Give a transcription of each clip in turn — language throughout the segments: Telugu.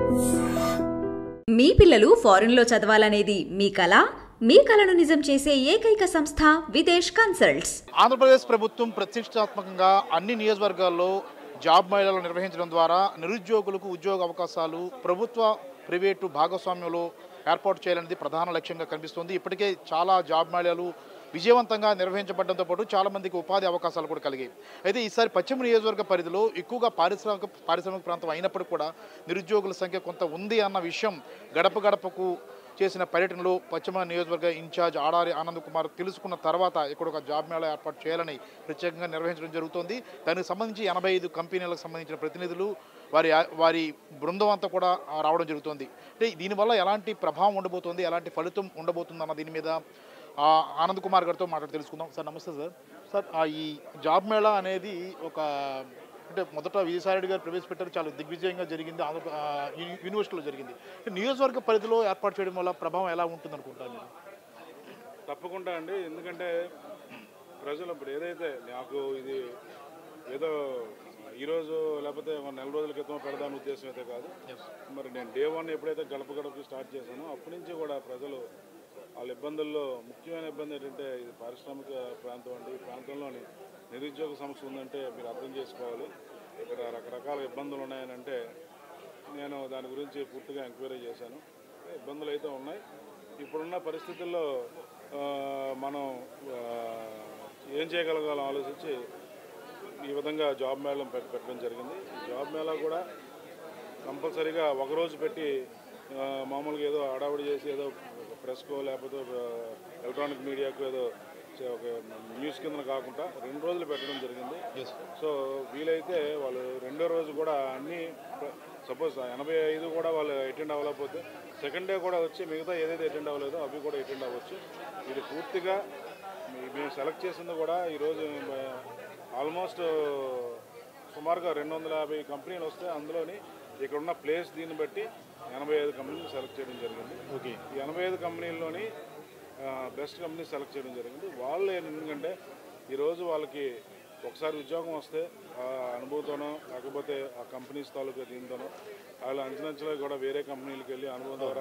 మీ పిల్లలు ఫారెన్లో చదవాలనేది మీ కల? మీ కలను నిజం చేసే ఏకైక సంస్థ విదేశ్ కన్సల్ట్స్. ఆంధ్రప్రదేశ్ ప్రభుత్వం ప్రతిష్టాత్మకంగా అన్ని నియోజకవర్గాల్లో జాబ్ మేళాలు నిర్వహించడం ద్వారా నిరుద్యోగులకు ఉద్యోగ అవకాశాలు ప్రభుత్వ ప్రైవేటు భాగస్వామ్యంలో ఏర్పాటు చేయాలనేది ప్రధాన లక్ష్యంగా కనిపిస్తుంది. ఇప్పటికే చాలా జాబ్ మేళాలు విజయవంతంగా నిర్వహించబడడంతో పాటు చాలామందికి ఉపాధి అవకాశాలు కూడా కలిగాయి. అయితే ఈసారి పశ్చిమ నియోజకవర్గ పరిధిలో ఎక్కువగా పారిశ్రామిక ప్రాంతం అయినప్పటికీ కూడా నిరుద్యోగుల సంఖ్య కొంత ఉంది అన్న విషయం గడప గడపకు చేసిన పర్యటనలో పశ్చిమ నియోజకవర్గ ఇన్ఛార్జ్ ఆడారి ఆనంద్ కుమార్ తెలుసుకున్న తర్వాత ఇక్కడ ఒక జాబ్ మేళా ఏర్పాటు చేయాలని ప్రత్యేకంగా నిర్వహించడం జరుగుతోంది. దానికి సంబంధించి 85 కంపెనీలకు సంబంధించిన ప్రతినిధులు వారి బృందం అంతా కూడా రావడం జరుగుతుంది. అంటే దీనివల్ల ఎలాంటి ప్రభావం ఉండబోతోంది, ఎలాంటి ఫలితం ఉండబోతుంది అన్న దీని మీద ఆనంద్ కుమార్ గారితో మాట్లాడి తెలుసుకుందాం. సార్ నమస్తే సార్. సార్ ఈ జాబ్ మేళా అనేది ఒక అంటే మొదట విజయసాయిరెడ్డి గారు ప్రవేశపెట్టారు, చాలా దిగ్విజయంగా జరిగింది, యూనివర్సిటీలో జరిగింది. నియోజకవర్గ పరిధిలో ఏర్పాటు చేయడం వల్ల ప్రభావం ఎలా ఉంటుంది అనుకుంటారు మీరు? తప్పకుండా అండి, ఎందుకంటే ప్రజలు ఇప్పుడు ఏదైతే నాకు ఇది ఏదో ఈరోజు లేకపోతే నెల రోజుల క్రితం పెడదాని ఉద్దేశం అయితే కాదు. మరి నేను డే 1 ఎప్పుడైతే గడప గడపకి స్టార్ట్ చేశానో అప్పటి నుంచి కూడా ప్రజలు వాళ్ళ ఇబ్బందుల్లో ముఖ్యమైన ఇబ్బంది ఏంటంటే ఇది పారిశ్రామిక ప్రాంతం అండి. ఈ ప్రాంతంలోని నిరుద్యోగ సమస్య ఉందంటే మీరు అర్థం చేసుకోవాలి. ఇక్కడ రకరకాల ఇబ్బందులు ఉన్నాయని అంటే నేను దాని గురించి పూర్తిగా ఎంక్వైరీ చేశాను. ఇబ్బందులు అయితే ఉన్నాయి. ఇప్పుడున్న పరిస్థితుల్లో మనం ఏం చేయగలగాలో ఆలోచించి ఈ విధంగా జాబ్ మేళా పెట్టడం జరిగింది. ఈ జాబ్ మేళా కూడా కంపల్సరీగా ఒకరోజు పెట్టి మామూలుగా ఏదో హడావుడి చేసి ఏదో ప్రెస్కో లేకపోతే ఎలక్ట్రానిక్ మీడియాకు ఏదో ఒక న్యూస్ కింద కాకుండా 2 రోజులు పెట్టడం జరిగింది. సో వీలైతే వాళ్ళు 2వ రోజు కూడా అన్నీ సపోజ్ 85 కూడా వాళ్ళు అటెండ్ అవ్వలేకపోతే సెకండ్ డే కూడా వచ్చి మిగతా ఏదైతే అటెండ్ అవ్వలేదో అవి కూడా అటెండ్ అవ్వచ్చు. ఇది పూర్తిగా మేము సెలెక్ట్ చేసింది కూడా ఈరోజు ఆల్మోస్ట్ సుమారుగా 250 కంపెనీలు వస్తే అందులోని ఇక్కడున్న ప్లేస్ దీన్ని బట్టి 85 కంపెనీలు సెలెక్ట్ చేయడం జరిగింది. ఓకే, ఈ 85 కంపెనీల్లోని బెస్ట్ కంపెనీ సెలెక్ట్ చేయడం జరిగింది. వాళ్ళు ఎందుకంటే ఈరోజు వాళ్ళకి ఒకసారి ఉద్యోగం వస్తే ఆ అనుభవంతోనో లేకపోతే ఆ కంపెనీస్ తాలూకా దీంతోనో వాళ్ళు అంచనంచలో కూడా వేరే కంపెనీలకు వెళ్ళి అనుభవం ద్వారా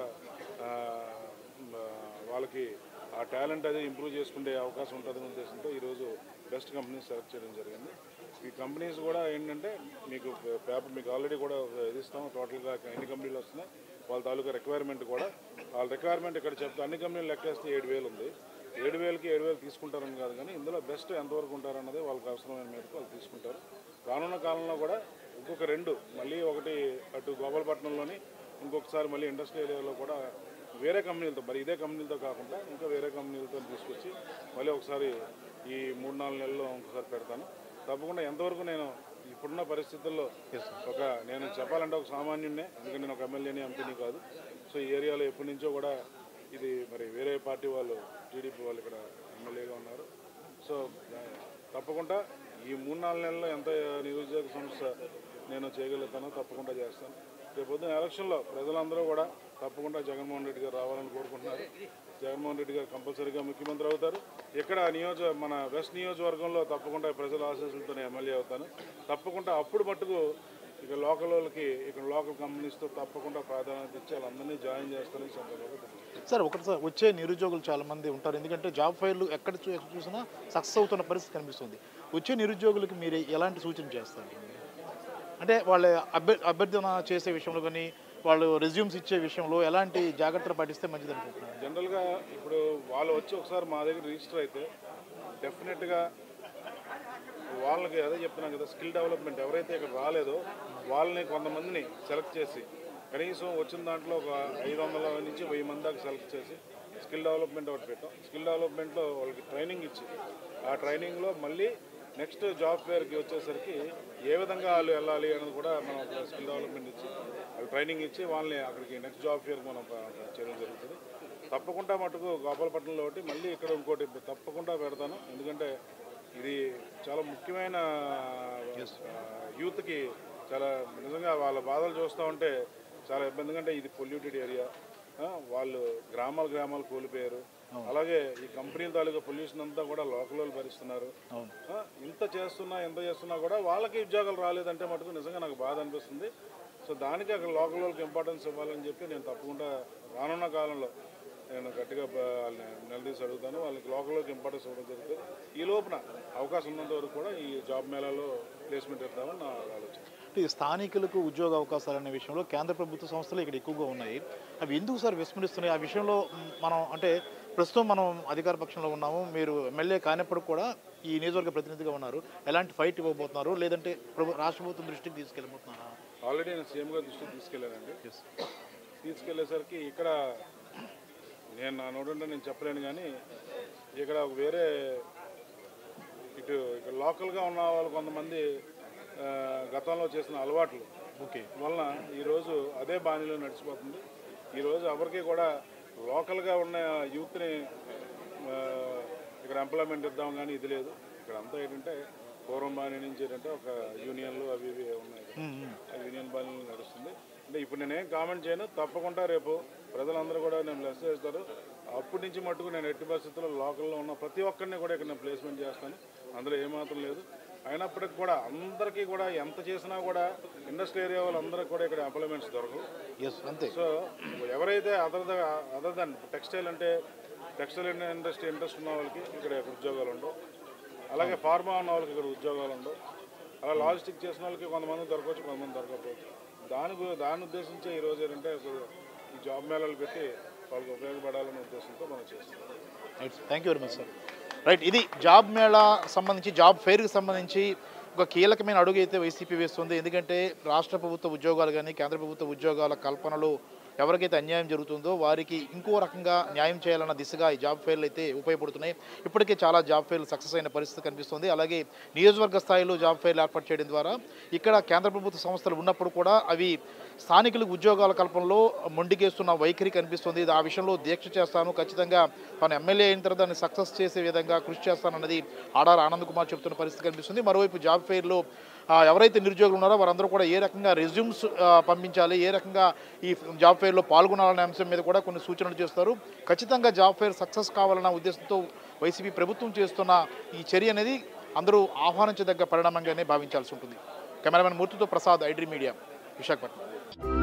వాళ్ళకి ఆ టాలెంట్ అది ఇంప్రూవ్ చేసుకునే అవకాశం ఉంటుందని ఉద్దేశంతో ఈరోజు బెస్ట్ కంపెనీస్ సెలెక్ట్ చేయడం జరిగింది. ఈ కంపెనీస్ కూడా ఏంటంటే మీకు పేపర్ మీకు ఆల్రెడీ కూడా ఇది ఇస్తాం. టోటల్గా ఎన్ని కంపెనీలు వస్తున్నాయి వాళ్ళ తాలూకా రిక్వైర్మెంట్ కూడా వాళ్ళ రిక్వైర్మెంట్ ఇక్కడ చెప్తే అన్ని కంపెనీలు లెక్కేస్తే 7,000 ఉంది. 7,000కి 7,000 తీసుకుంటారని కాదు, కానీ ఇందులో బెస్ట్ ఎంతవరకు ఉంటారన్నది వాళ్ళకి అవసరమైన మేరకు వాళ్ళు తీసుకుంటారు. రానున్న కాలంలో కూడా ఇంకొక 2 మళ్ళీ ఒకటి అటు గోపాలపట్నంలోని ఇంకొకసారి మళ్ళీ ఇండస్ట్రియల్ ఏరియాలో కూడా వేరే కంపెనీలతో మరి ఇదే కంపెనీలతో కాకుండా ఇంకా వేరే కంపెనీలతో తీసుకొచ్చి మళ్ళీ ఒకసారి ఈ 3-4 నెలల్లో ఇంకోసారి పెడతాను. తప్పకుండా ఎంతవరకు నేను ఇప్పుడున్న పరిస్థితుల్లో నేను చెప్పాలంటే ఒక సామాన్యుడినే, ఎందుకంటే నేను ఒక ఎమ్మెల్యేని ఎంపీని కాదు. సో ఈ ఏరియాలో ఎప్పటి నుంచో కూడా ఇది మరి వేరే పార్టీ వాళ్ళు టీడీపీ వాళ్ళు ఇక్కడ ఎమ్మెల్యేగా ఉన్నారు. సో తప్పకుండా ఈ 3-4 నెలల్లో ఎంత నిరుద్యోగ సమస్య నేను చేయగలుగుతానో తప్పకుండా చేస్తాను. రేపు పొద్దున ఎలక్షన్లో ప్రజలందరూ కూడా తప్పకుండా జగన్మోహన్ రెడ్డి గారు రావాలని కోరుకుంటున్నారు. జగన్మోహన్ రెడ్డి గారు కంపల్సరీగా ముఖ్యమంత్రి అవుతారు. ఇక్కడ మన వెస్ట్ నియోజకవర్గంలో తప్పకుండా ప్రజల ఆశీస్సులతోనే ఎమ్మెల్యే అవుతాను. తప్పకుండా అప్పుడు మట్టుకు ఇక లోకల్ వాళ్ళకి ఇక్కడ లోకల్ కంపెనీస్తో తప్పకుండా ప్రాధాన్యత ఇచ్చి వాళ్ళందరినీ జాయిన్ చేస్తారని సందర్భంగా. సార్ ఒకటిసారి వచ్చే నిరుద్యోగులు చాలామంది ఉంటారు, ఎందుకంటే జాబ్ ఫైర్లు ఎక్కడ చూసినా సక్సెస్ అవుతున్న పరిస్థితి కనిపిస్తుంది. వచ్చే నిరుద్యోగులకి మీరు ఎలాంటి సూచన చేస్తారు? అంటే వాళ్ళ అభ్యర్థన చేసే విషయంలో కానీ వాళ్ళు రెజ్యూమ్స్ ఇచ్చే విషయంలో ఎలాంటి జాగ్రత్తలు పాటిస్తే మంచిది అనుకుంటున్నారు? జనరల్గా ఇప్పుడు వాళ్ళు వచ్చి ఒకసారి మా దగ్గర రిజిస్టర్ అయితే డెఫినెట్గా వాళ్ళకి అదే చెప్తున్నాం కదా, స్కిల్ డెవలప్మెంట్ ఎవరైతే ఇక్కడ రాలేదో వాళ్ళని కొంతమందిని సెలెక్ట్ చేసి కనీసం వచ్చిన దాంట్లో ఒక 500 నుంచి 1000 మంది దాకా సెలెక్ట్ చేసి స్కిల్ డెవలప్మెంట్ ఒకటి పెట్టాం. స్కిల్ డెవలప్మెంట్లో వాళ్ళకి ట్రైనింగ్ ఇచ్చి ఆ ట్రైనింగ్లో మళ్ళీ నెక్స్ట్ జాబ్ ఫేర్కి వచ్చేసరికి ఏ విధంగా వాళ్ళు వెళ్ళాలి అనేది కూడా మనం స్కిల్ డెవలప్మెంట్ ఇచ్చి వాళ్ళు ట్రైనింగ్ ఇచ్చి వాళ్ళని అక్కడికి నెక్స్ట్ జాబ్ ఫేర్కి మనం చేయడం జరుగుతుంది. తప్పకుండా మటుకు గోపాలపట్నంలో ఒకటి మళ్ళీ ఇక్కడ ఇంకోటి తప్పకుండా పెడతాను. ఎందుకంటే ఇది చాలా ముఖ్యమైన యూత్కి చాలా నిజంగా వాళ్ళ బాధలు చూస్తూ ఉంటే చాలా ఇబ్బంది. ఎందుకంటే ఇది పొల్యూటెడ్ ఏరియా, వాళ్ళు గ్రామాలు కోల్పోయారు. అలాగే ఈ కంపెనీల తాలూకా పొల్యూషన్ అంతా కూడా లోకల్ వాళ్ళు భరిస్తున్నారు. ఎంత చేస్తున్నా కూడా వాళ్ళకి ఉద్యోగాలు రాలేదంటే మటుకు నిజంగా నాకు బాధ అనిపిస్తుంది. సో దానికి అక్కడ లోకల్ వాళ్ళకి ఇంపార్టెన్స్ ఇవ్వాలని చెప్పి నేను తప్పకుండా రానున్న కాలంలో నేను గట్టిగా వాళ్ళని నిలదీసి అడుగుతాను. వాళ్ళకి లోకల్లోకి ఇంపార్టెన్స్ ఇవ్వడం జరుగుతుంది. ఈ లోపున అవకాశం ఉన్నంత వరకు కూడా ఈ జాబ్ మేళాలో ప్లేస్మెంట్ ఇద్దామని నా ఆలోచన. అంటే స్థానికులకు ఉద్యోగ అవకాశాలు అనే విషయంలో కేంద్ర ప్రభుత్వ సంస్థలు ఇక్కడ ఎక్కువగా ఉన్నాయి. అవి ఎందుకు సార్ విస్మరిస్తున్నాయి? ఆ విషయంలో మనం అంటే ప్రస్తుతం మనం అధికార పక్షంలో ఉన్నాము. మీరు ఎమ్మెల్యే కానప్పుడు కూడా ఈ నియోజకవర్గ ప్రతినిధిగా ఉన్నారు. ఎలాంటి ఫైట్ ఇవ్వబోతున్నారు? లేదంటే రాష్ట్ర ప్రభుత్వం దృష్టికి తీసుకెళ్ళబోతున్నారా? ఆల్రెడీ నేను సీఎం గారి దృష్టికి తీసుకెళ్ళానండి. తీసుకెళ్లేసరికి ఇక్కడ నేను నా నోటుంటే నేను చెప్పలేను, కానీ ఇక్కడ వేరే ఇక్కడ లోకల్గా ఉన్న వాళ్ళు కొంతమంది గతంలో చేసిన అలవాట్లు వలన ఈరోజు అదే బాణీలో నడిచిపోతుంది. ఈరోజు ఎవరికి కూడా లోకల్గా ఉన్న యూత్ని ఇక్కడ ఎంప్లాయ్మెంట్ ఇద్దాం కానీ ఇది లేదు. ఇక్కడ అంతా ఏంటంటే పూర్వం బాణీ నుంచి ఏంటంటే ఒక యూనియన్లు అవి ఇవి ఉన్నాయి. ఆ యూనియన్ బాణీలు నడుస్తుంది. అంటే ఇప్పుడు నేనేం కామెంట్ చేయను. తప్పకుండా రేపు ప్రజలందరూ కూడా నేను లెస్ చేస్తారు. అప్పటి నుంచి మట్టుకు నేను ఎట్టి పరిస్థితుల్లో లోకల్లో ఉన్న ప్రతి ఒక్కరిని కూడా ఇక్కడ నేను ప్లేస్మెంట్ చేస్తాను. అందులో ఏమాత్రం లేదు. అయినప్పటికీ కూడా అందరికీ కూడా ఎంత చేసినా కూడా ఇండస్ట్రీ ఏరియా వాళ్ళందరికీ కూడా ఇక్కడ ఎంప్లాయ్మెంట్స్ దొరకవు. అంతే. సో ఎవరైతే అదర్ దన్ టెక్స్టైల్ అంటే టెక్స్టైల్ ఇండస్ట్రీ ఇంట్రెస్ట్ ఉన్న వాళ్ళకి ఇక్కడ ఉద్యోగాలు ఉండవు. అలాగే ఫార్మా ఉన్న వాళ్ళకి ఇక్కడ ఉద్యోగాలు ఉండవు. అలా లాజిస్టిక్ చేసిన వాళ్ళకి కొంతమంది దొరకవచ్చు, కొంతమంది దొరకకపోవచ్చు. దాని ఉద్దేశించే ఈరోజు ఏంటంటే ఈ జాబ్ మేళాలు పెట్టి వాళ్ళకి ఉపయోగపడాలనే ఉద్దేశంతో మనం చేస్తున్నాం. Thank you very much sir. Right, ఇది జాబ్ మేళా సంబంధించి జాబ్ ఫెయిర్కి సంబంధించి ఒక కీలకమైన అడుగు అయితే వైసీపీ వేస్తుంది. ఎందుకంటే రాష్ట్ర ప్రభుత్వ ఉద్యోగాలు కానీ కేంద్ర ప్రభుత్వ ఉద్యోగాల కల్పనలో ఎవరికైతే అన్యాయం జరుగుతుందో వారికి ఇంకో రకంగా న్యాయం చేయాలన్న దిశగా ఈ జాబ్ ఫెయిర్లు అయితే ఉపయోగపడుతున్నాయి. ఇప్పటికే చాలా జాబ్ ఫెయిర్లు సక్సెస్ అయిన పరిస్థితి కనిపిస్తుంది. అలాగే నియోజకవర్గ స్థాయిలో జాబ్ ఫెయిర్లు ఏర్పాటు చేయడం ద్వారా ఇక్కడ కేంద్ర ప్రభుత్వ సంస్థలు ఉన్నప్పుడు కూడా అవి స్థానికులకు ఉద్యోగాల కల్పనలో మొండికేస్తున్న వైఖరి కనిపిస్తుంది. ఆ విషయంలో దీక్ష చేస్తాను, ఖచ్చితంగా తను ఎమ్మెల్యే అయిన తర్వాత దాన్ని సక్సెస్ చేసే విధంగా కృషి చేస్తానన్నది ఆడారి ఆనంద్ కుమార్ చెప్తున్న పరిస్థితి కనిపిస్తుంది. మరోవైపు జాబ్ ఫెయిర్లో ఎవరైతే నిరుద్యోగులు ఉన్నారో వారందరూ కూడా ఏ రకంగా రెజ్యూమ్స్ పంపించాలి, ఏ రకంగా ఈ జాబ్ ఫెయిర్లో పాల్గొనాలనే అంశం మీద కూడా కొన్ని సూచనలు చేస్తారు. ఖచ్చితంగా జాబ్ ఫెయిర్ సక్సెస్ కావాలన్న ఉద్దేశంతో వైసీపీ ప్రభుత్వం చేస్తున్న ఈ చర్య అనేది అందరూ ఆహ్వానించదగ్గ పరిణామంగానే భావించాల్సి ఉంటుంది. కెమెరామెన్ మూర్తితో ప్రసాద్, iDream మీడియా, విశాఖపట్నం.